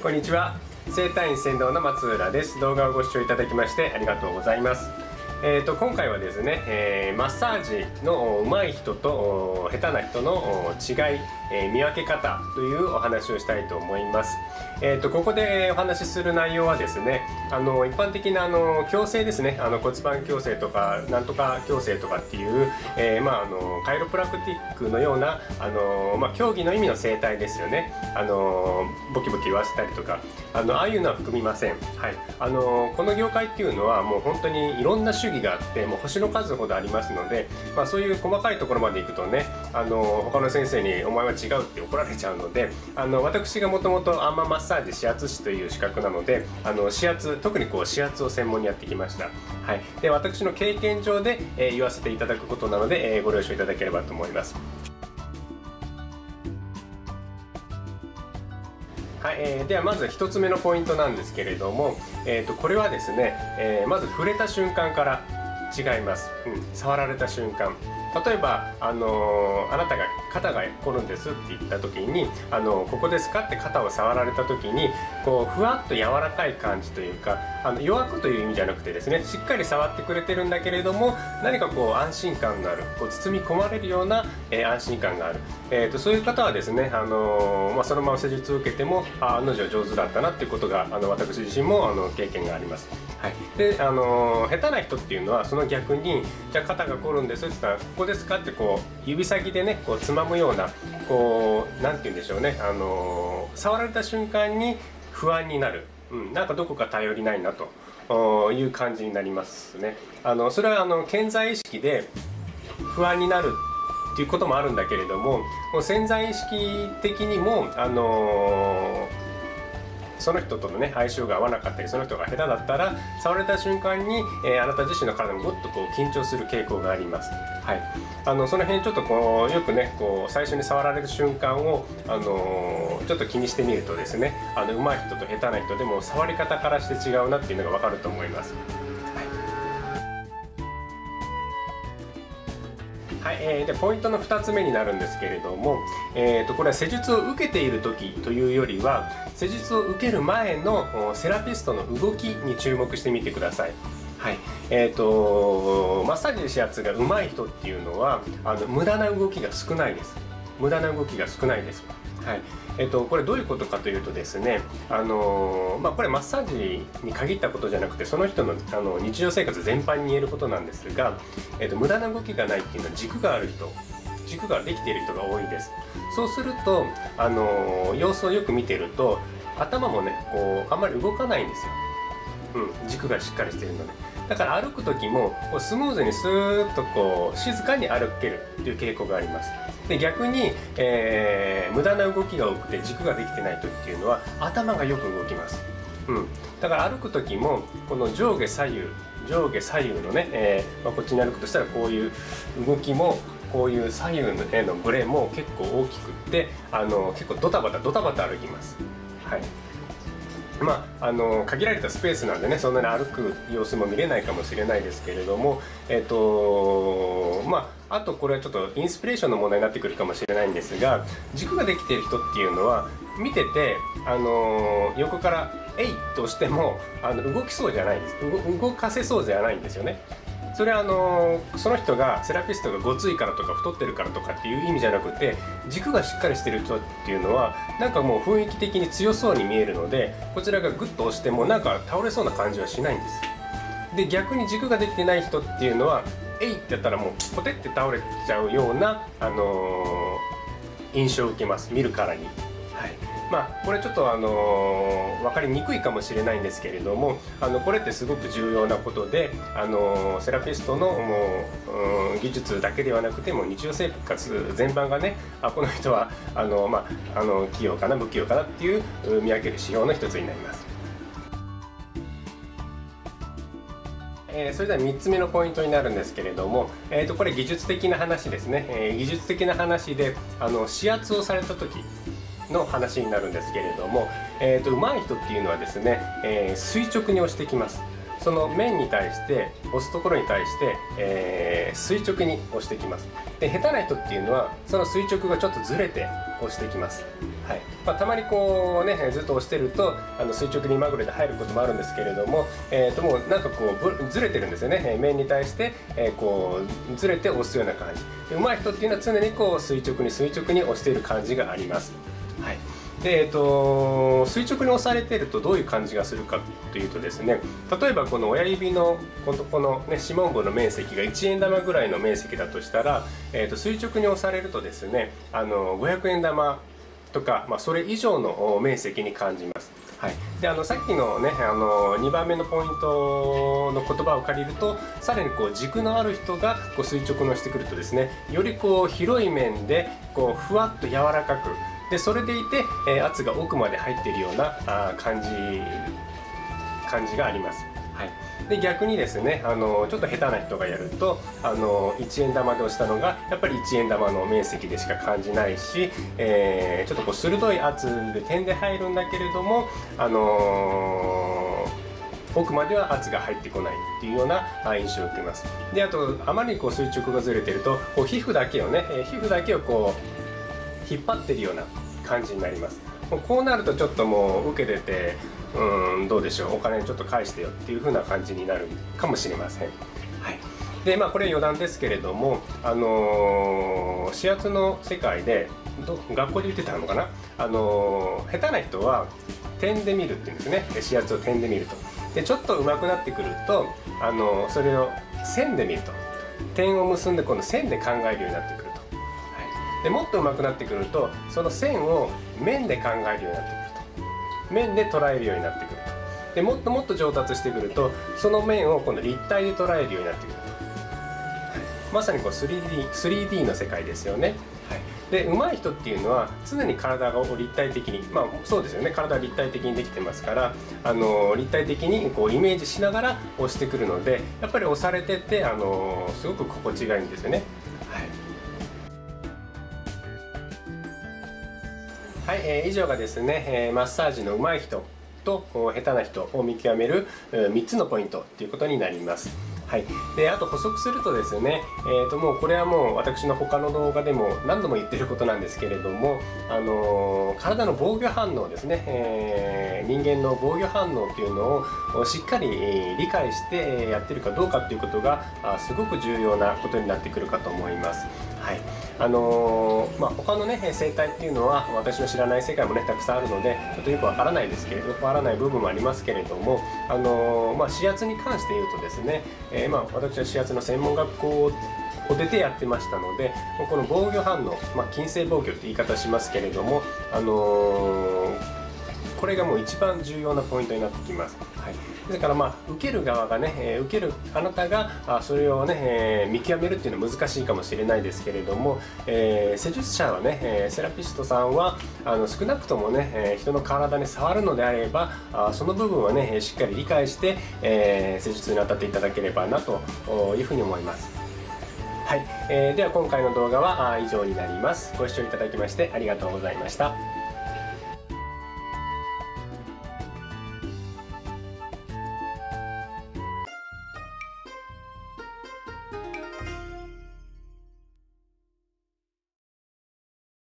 こんにちは。整体院船頭の松浦です。動画をご視聴いただきましてありがとうございます。今回はですね、マッサージの上手い人と下手な人の違い、見分け方というお話をしたいと思います。ここでお話しする内容はですね、一般的な矯正ですね、骨盤矯正とかなんとか矯正とかっていう、カイロプラクティックのような競技の意味の整体ですよね。ボキボキ言わせたりとかああいうのは含みません。はい、この業界っていうのはもう本当にいろんな主義があってもう星の数ほどありますので、そういう細かいところまでいくとね他の先生に「お前は違う」って怒られちゃうので、私がもともとマッサージ指圧師という資格なので指圧、特に指圧を専門にやってきました。はい、で私の経験上で、言わせていただくことなので、ご了承いただければと思います。はい、ではまず1つ目のポイントなんですけれども、これはですね、まず触れた瞬間から違います。触られた瞬間、例えば、あなたが肩が凝るんですって言った時にここですかって肩を触られた時にこうふわっと柔らかい感じというか弱くという意味じゃなくてですね、しっかり触ってくれてるんだけれども何かこう安心感がある、包み込まれるような、安心感がある、そういう方はですね、そのまま施術を受けても案の定上手だったなっていうことが私自身も経験があります。はい、で下手な人っていうのはその逆にじゃあ肩が凝るんですって言ったらここですかってこう指先でねこうつまむようななんて言うんでしょうね、触られた瞬間に不安になる、なんかどこか頼りないなという感じになりますね。それは潜在意識で不安になるっていうこともあるんだけれども、もう潜在意識的にもその人とのね相性が合わなかったりその人が下手だったら触られた瞬間に、あなた自身の体もぐっと緊張する傾向があります。はい、その辺ちょっとよくね最初に触られる瞬間を、ちょっと気にしてみるとですね上手い人と下手な人でも触り方からして違うなっていうのが分かると思います。はい、でポイントの2つ目になるんですけれども、これは施術を受けている時というよりは施術を受ける前のセラピストの動きに注目してみてください。はい、マッサージ指圧が上手い人っていうのは無駄な動きが少ないです。無駄な動きが少ないです。はい、これどういうことかというとですね、これマッサージに限ったことじゃなくてその人の日常生活全般に言えることなんですが、無駄な動きがないっていうのは軸がある人、軸ができている人が多いです。そうすると様子をよく見てると頭もねあんまり動かないんですよ。軸がしっかりしているので、だから歩く時もスムーズにスーッと静かに歩けるという傾向があります。で逆に、無駄な動きが多くて軸ができてない時っていうのは頭がよく動きます。だから歩く時もこの上下左右のね、こっちに歩くとしたらこういう動きもこういう左右へのブレも結構大きくって結構ドタバタ歩きます。はい、限られたスペースなんでねそんなに歩く様子も見れないかもしれないですけれども、あとこれはちょっとインスピレーションの問題になってくるかもしれないんですが、軸ができている人っていうのは見てて横から「えい!」としても動きそうじゃないです。動かせそうじゃないんですよね。それはその人がセラピストがごついからとか太ってるからとかっていう意味じゃなくて、軸がしっかりしてる人っていうのはなんかもう雰囲気的に強そうに見えるのでこちらがグッと押してもなんか倒れそうな感じはしないんです。で逆に軸ができてない人っていうのは「えい!」ってやったらもうポテって倒れちゃうような、印象を受けます、見るからに。はい、これちょっと分かりにくいかもしれないんですけれどもこれってすごく重要なことでセラピストの技術だけではなくても日常生活全般がねこの人は器用かな不器用かなっていう見分ける指標の一つになります。それでは3つ目のポイントになるんですけれども、これ技術的な話ですね。技術的な話で指圧をされた時の話になるんですけれども、上手い人っていうのはですね、垂直に押してきます。 その面に対して押すところに対して、垂直に押してきます。で下手な人っていうのはその垂直がちょっとずれて押してきます。はいたまにこうねずっと押してると垂直にまぐれで入ることもあるんですけれども、もうなんかこうずれてるんですよね。面に対して、こうずれて押すような感じで、上手い人っていうのは常にこう垂直に押している感じがあります。はいで垂直に押されているとどういう感じがするかというとですね、例えばこの親指のこの、ね、指紋部の面積が1円玉ぐらいの面積だとしたら、垂直に押されるとですね500円玉とか、それ以上の面積に感じます。はい、でさっきのね2番目のポイントの言葉を借りると、さらにこう軸のある人がこう垂直に押してくるとですね、よりこう広い面でこうふわっと柔らかくで、それでいて、圧が奥まで入っているような感じがあります。はい、で逆にですねちょっと下手な人がやると1円玉で押したのがやっぱり1円玉の面積でしか感じないし、ちょっとこう鋭い圧で点で入るんだけれども奥までは圧が入ってこないっていうような印象を受けます。であとあまりにこう垂直がずれてるとこう皮膚だけをこう引っ張ってるような感じになります。こうなるとちょっともう受けててどうでしょう、お金ちょっと返してよっていう風な感じになるかもしれません。はい、でこれ余談ですけれども指圧の世界で学校で言ってたのかな、下手な人は点で見るっていうんですね。指圧を点で見るとでちょっと上手くなってくるとそれを線で見ると点を結んで今度線で考えるようになってくると。でもっと上手くなってくるとその線を面で考えるようになってくると、面で捉えるようになってくると。でもっともっと上達してくるとその面を今度立体で捉えるようになってくると。まさにこう 3D の世界ですよね。はい、で上手い人っていうのは常に体を立体的にそうですよね、体は立体的にできてますから立体的にこうイメージしながら押してくるので、やっぱり押されててすごく心地がいいんですよね。はい、以上がですね、マッサージの上手い人と下手な人を見極める3つのポイントということになります。はい、であと補足するとですね、もうこれはもう私の他の動画でも何度も言ってることなんですけれども、体の防御反応ですね、人間の防御反応というのをしっかり理解してやってるかどうかということがすごく重要なことになってくるかと思います。はい、他のね生態っていうのは私の知らない世界もねたくさんあるのでちょっとよくわからないですけれど、わからない部分もありますけれども、指圧に関して言うとですね、私は指圧の専門学校を出てやってましたので、この防御反応、近世防御って言い方しますけれども、これがもう一番重要なポイントになってきます。はい、ですから受ける側がね、受けるあなたがそれをね、見極めるっていうのは難しいかもしれないですけれども、施術者はね、セラピストさんは少なくともね、人の体に触るのであればその部分はねしっかり理解して、施術に当たっていただければなというふうに思います。はい、では今回の動画は以上になります。ご視聴いただきましてありがとうございました。